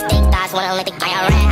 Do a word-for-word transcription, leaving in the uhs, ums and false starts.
Big thighs wanna lick the I R S.